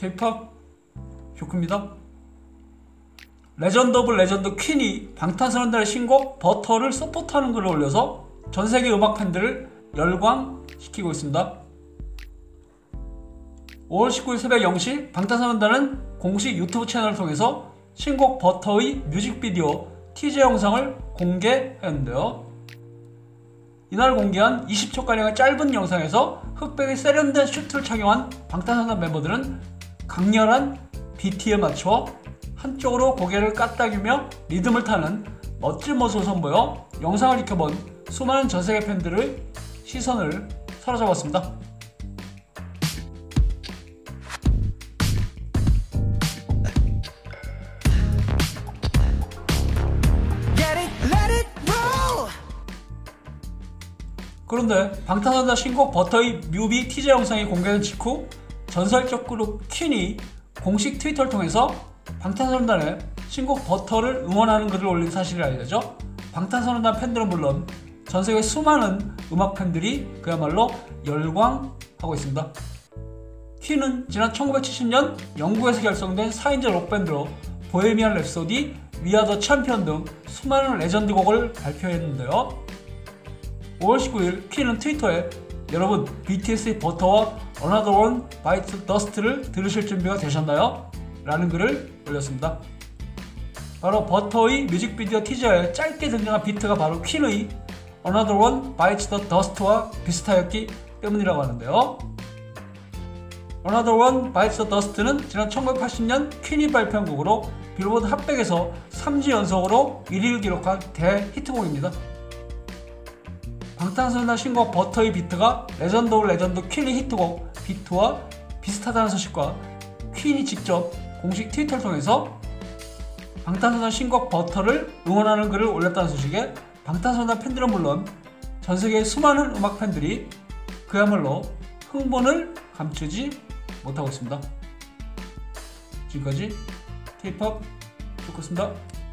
K-POP 쇼크입니다. 레전드 오브 레전드 퀸이 방탄소년단의 신곡 버터를 서포트하는 글을 올려서 전세계 음악 팬들을 열광시키고 있습니다. 5월 19일 새벽 0시 방탄소년단은 공식 유튜브 채널을 통해서 신곡 버터의 뮤직비디오 티저 영상을 공개했는데요. 이날 공개한 20초가량의 짧은 영상에서 흑백의 세련된 슈트를 착용한 방탄소년단 멤버들은 강렬한 비트에 맞춰 한쪽으로 고개를 까딱이며 리듬을 타는 멋진 모습을 선보여 영상을 지켜본 수많은 전세계 팬들의 시선을 사로잡았습니다. 그런데 방탄소년단 신곡 버터의 뮤비 티저 영상이 공개된 직후 전설적 그룹 퀸이 공식 트위터를 통해서 방탄소년단의 신곡 버터를 응원하는 글을 올린 사실이 알려져 방탄소년단 팬들은 물론 전세계 수많은 음악 팬들이 그야말로 열광하고 있습니다. 퀸은 지난 1970년 영국에서 결성된 4인조 록밴드로 보헤미안 랩소디, We Are The Champion 등 수많은 레전드 곡을 발표했는데요. 5월 19일 퀸은 트위터에 여러분 BTS의 버터와 Another One Bites the Dust를 들으실 준비가 되셨나요? 라는 글을 올렸습니다. 바로 버터의 뮤직비디오 티저에 짧게 등장한 비트가 바로 퀸의 Another One Bites the Dust와 비슷하였기 때문이라고 하는데요. Another One Bites the Dust는 지난 1980년 퀸이 발표한 곡으로 빌보드 핫백에서 3주 연속으로 1위를 기록한 대히트곡입니다. 방탄소년단 신곡 버터의 비트가 레전드 오브 레전드 퀸의 히트곡 비트와 비슷하다는 소식과 퀸이 직접 공식 트위터를 통해서 방탄소년단 신곡 버터를 응원하는 글을 올렸다는 소식에 방탄소년단 팬들은 물론 전세계의 수많은 음악 팬들이 그야말로 흥분을 감추지 못하고 있습니다. 지금까지 K-POP 쇼크였습니다.